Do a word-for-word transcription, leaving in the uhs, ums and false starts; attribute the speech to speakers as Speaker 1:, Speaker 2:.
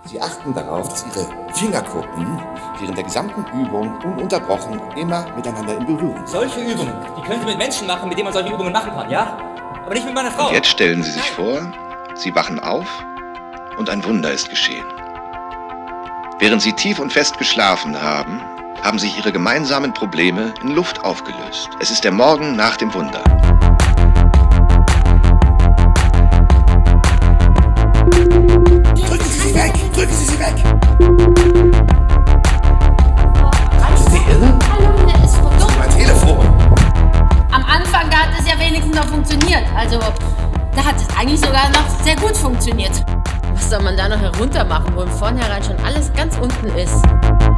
Speaker 1: Sie achten darauf, dass Ihre Fingerkuppen während der gesamten Übung ununterbrochen immer miteinander in Berührung sind.
Speaker 2: Solche Übungen, die können Sie mit Menschen machen, mit denen man solche Übungen machen kann, ja? Aber nicht mit meiner Frau.
Speaker 3: Und jetzt stellen Sie sich vor, Sie wachen auf und ein Wunder ist geschehen. Während Sie tief und fest geschlafen haben, haben sich Ihre gemeinsamen Probleme in Luft aufgelöst. Es ist der Morgen nach dem Wunder.
Speaker 1: Drücken Sie sie weg! Drücken Sie sie weg! Sind Sie irre?
Speaker 4: Hallo, der ist verdammt.
Speaker 1: Mein Telefon!
Speaker 4: Am Anfang, da hat es ja wenigstens noch funktioniert. Also, da hat es eigentlich sogar noch sehr gut funktioniert.
Speaker 5: Was soll man da noch herunter machen, wo im Vornherein schon alles ganz unten ist?